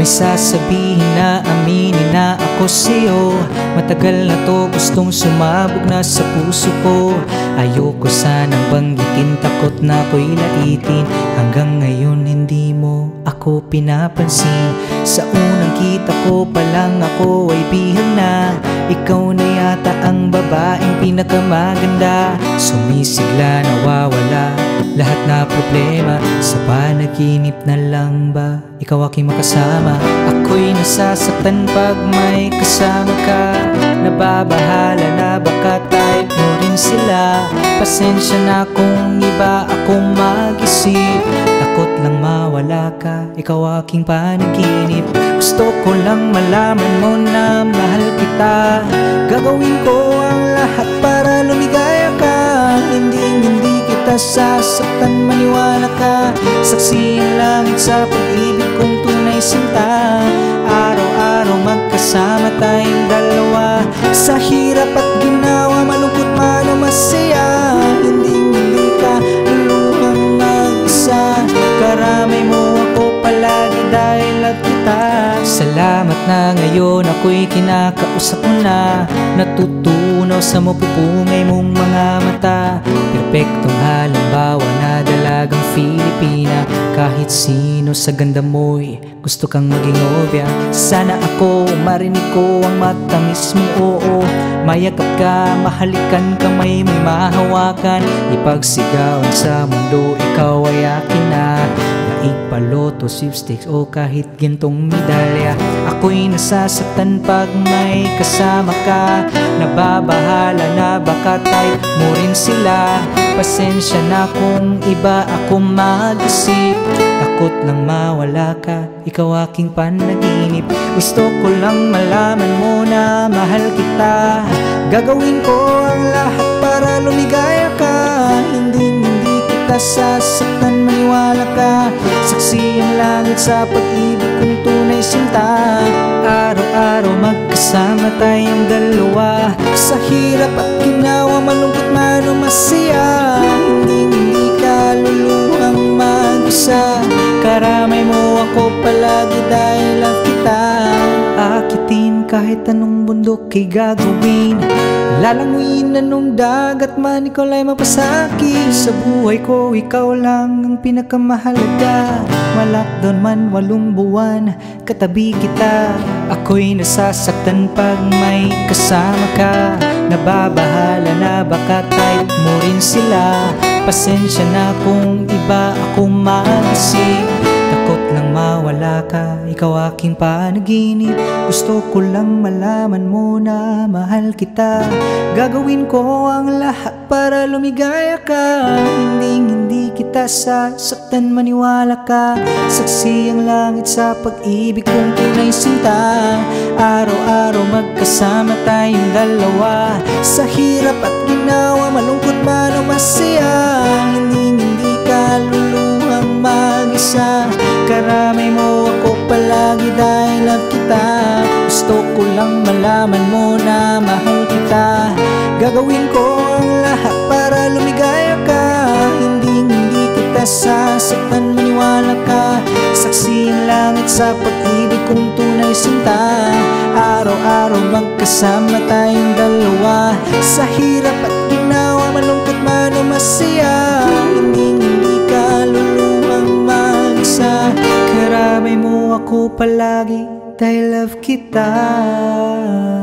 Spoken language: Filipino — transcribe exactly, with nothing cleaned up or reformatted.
May sasabihin na aminin na ako sa'yo. Matagal na to gustong sumabog na sa puso ko. Ayoko sanang banggitin, takot na ako'y laitin. Hanggang ngayon hindi mo ako pinapansin. Sa unang kita ko palang ako ay bihag na. Ikaw na yata ang babaeng pinakamaganda. Sumisigla, nawawala lahat na problema. Sa panaginip na lang ba ikaw aking makasama? Ako'y nasasaktan pag may kasama ka. Nababahala na baka type mo rin sila. Pasensya na kung iba akong mag-isip. Takot lang mawala ka, ikaw aking panaginip. Gusto ko lang malaman mo na mahal kita. Gagawin ko ang lahat para lumigaya ka. Hindi, hindi kita sasaktan, maniwala ka. Saksi ang langit sa pag-ibig kong tunay sinta. Araw-araw magkasama tayong dalawa. Sa hirap at ginawa, malungkot man o masaya. Hindi, hindi ka luluhang mag-isa. Karamay mo ako palagi dahil love kita. Salamat na ngayon ako'y kinakausap mo na. Natutunaw sa mapupungay mong mga mata. Perpektong halimbawa na dalagang Filipina. Kahit sino sa ganda mo'y gusto kang maging obya. Sana ako marinig ko ang matamis mong oo. Mayakap ka, mahalikan ka, may may mahawakan. Ipagsigawan sa mundo, ikaw ay akin na. Daig paloto, sweepstakes o kahit gintong medalya. Ako'y nasasaktan pag may kasama ka. Nababahala na baka type mo rin sila. Pasensya na kung iba ako mag-isip. Takot lang mawala ka, ikaw aking panaginip. Gusto ko lang malaman mo na mahal kita. Gagawin ko ang lahat para lumigaya ka. Hindi, hindi kita sasaktan, maniwala ka. Saksi ang langit sa pag-ibig kong tunay sinta. Araw-araw magkasama tayong dalawa. Sa hirap at ginawa, malungkot man o masaya. Hindi, hindi ka luluhang mag-isa. Karamay mo ako palagi dahil love kita. Akitin kahit anong bundok ay gagawin. Lalanguin anong dagat man, ikaw lang mapasaki. Sa buhay ko ikaw lang ang pinakamahalaga. Malakdown man walong buwan, katabi kita. Ako'y nasasaktan pag may kasama ka. Nababahala na baka type mo rin sila. Pasensya na kung iba ako mag-isip. Takot lang mawala ka, ikaw aking panaginip. Gusto ko lang malaman mo na mahal kita. Gagawin ko ang lahat para lumigaya ka. Hindi, hindi kita sasaktan, maniwala ka. Saksi ang langit sa pag-ibig kong tunay sinta. Araw-araw magkasama tayong dalawa. Sa hirap at ginawa, malungkot man o masaya. Hindi, hindi ka luluhang mag-isa. Karamay mo ako palagi dahil love kita. Gusto ko lang malaman mo na mahal kita. Gagawin ko ang lahat para lumigaya ka. Hindi, hindi kita sasaktan, maniwala ka. Saksi ang langit sa pag-ibig kong tunay sinta. Araw-araw magkasama tayong dalawa. Sa hirap at ginawa, malungkot man o masaya. Hindi, hindi ka luluhang mag-isa. Karamay mo ako palagi dahil love kita.